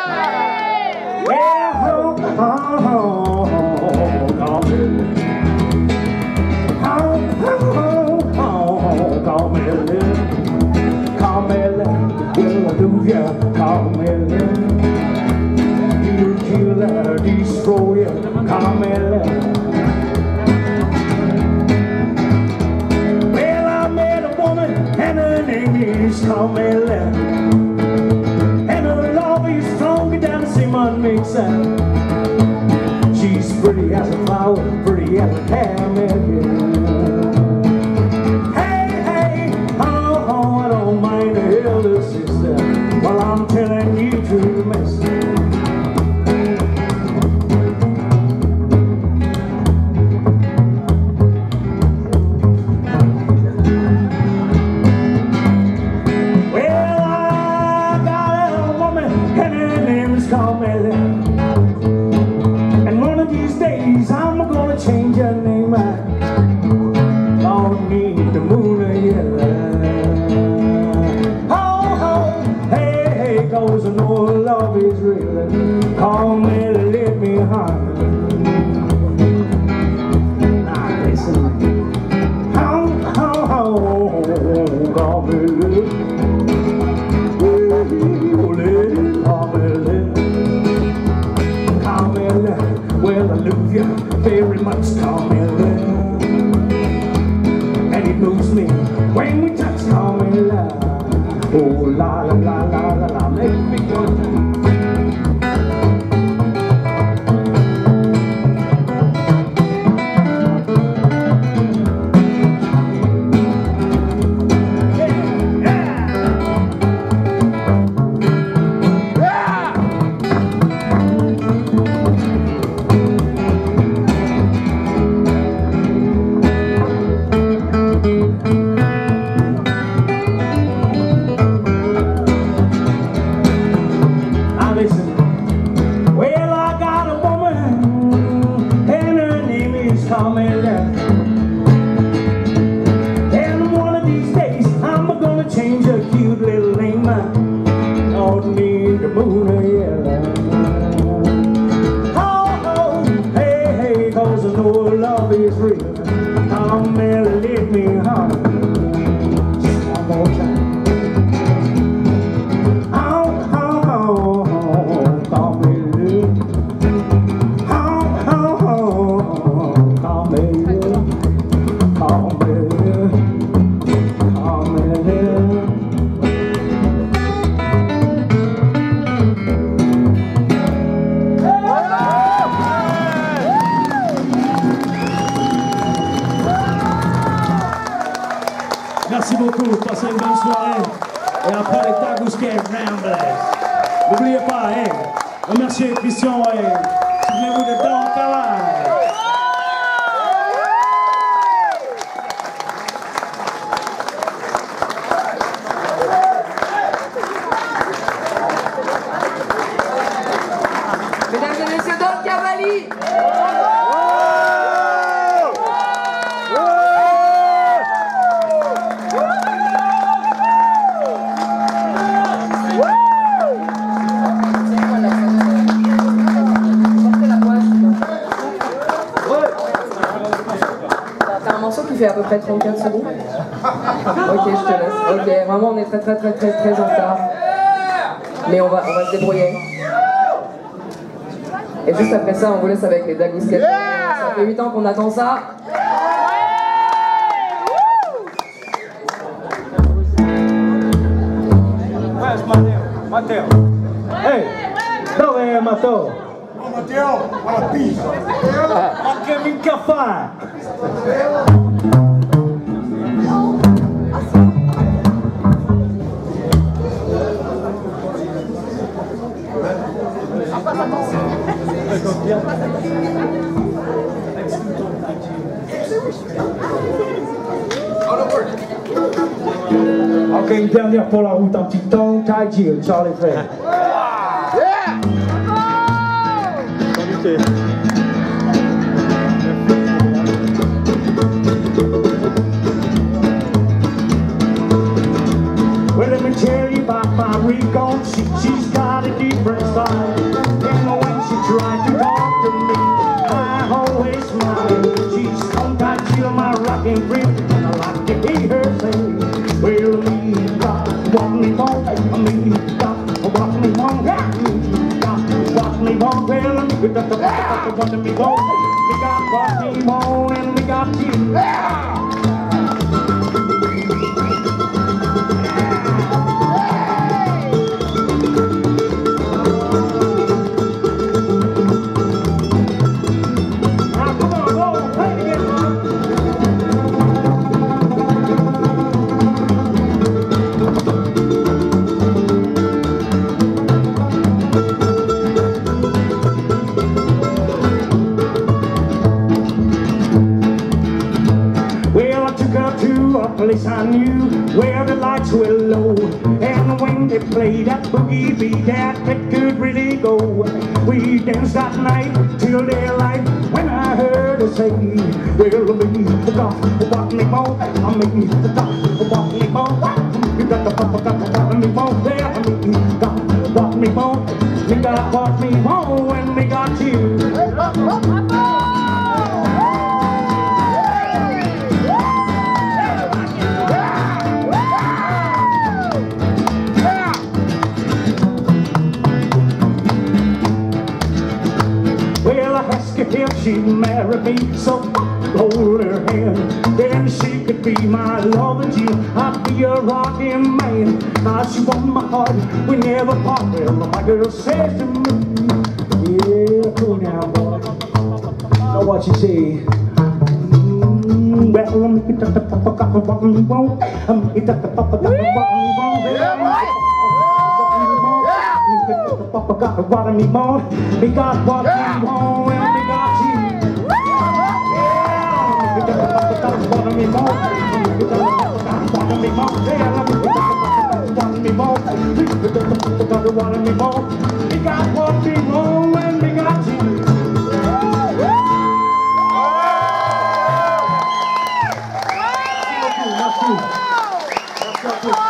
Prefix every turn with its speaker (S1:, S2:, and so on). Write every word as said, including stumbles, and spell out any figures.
S1: Carmela, you killer, destroyer, Carmela. Well, I met a woman and her name is Carmela, and her love is stronger than the cement mixer. She's pretty as a flower, pretty as a caramel. Well, I'm telling you to miss. Well, I got a woman and her name is Carmela, and one of these days I'm gonna change her name. I don't need the moon or yellow. Cause I know love is real. Carmela, let me holler. Now listen. How, how, how, Carmela. Oh, lady Carmela. Carmela, well I love you very much, Carmela. And it moves me when we touch, Carmela. Oh la la la la la la, make me go. Carmela, and one of these days I'm gonna change her cute little name. Don't need the moon or yellow. Oh, oh, hey, hey, cause I know love is real. Carmela, let me holler. Just one more time. Oh, oh, oh, Carmela. Oh, oh, oh. Carmela, Carmela, Carmela. Merci beaucoup, passez une bonne soirée. Et après les Tagousquet Ramblers. N'oubliez pas, hein, remerciez Christian et souvenez-vous de Don Cavalli.
S2: Mesdames et messieurs, Don Cavalli. T'as un morceau qui fait à peu près trente-quatre secondes. Ok, je te laisse. Ok, vraiment on est très très très très très en retard. Mais on va, on va se débrouiller. Et juste après ça, on vous laisse avec les Dagousquet. Ça fait huit ans qu'on attend ça.
S1: Where's Mateo? Mateo. Hey, dove è Mateo?
S3: Oh, Mateo, alla pizza.
S1: Ma che minchia fa? Ok, une dernière pour la route, un petit temps, Tai Chi, Charlie Frey. Yeah! Well, let me tell you about my recon. She, she's got a different style. We got the what we want. We got what we want and we got you. To a place I knew where the lights were low, and when they played that boogie beat, that it could really go. We danced that night till daylight when I heard her say, well, me the God, what me more, I mean the God, what me more. You got the papa, got the what me more there. I mean God, what me more. Me got what me more when me got you. If she'd marry me, so hold her hand. Then she could be my love and you, I'd be a rockin' man. Now she won my heart, we never part. Well, my girl says to me, yeah, cool down, boy. Know what she say? Mm, well, I'm gonna get the papa, got the what me want. I'm gonna get the papa, got the what me want. Yeah, boy. Papa got the what me want. We got what we want and we got you. Yeah, we got the papa got the what me want. We got the papa got the what me want. Yeah, we got the papa got the what me want. We got the papa got the what me want. We got what we want and we got you. Merci beaucoup, merci. Merci à tous.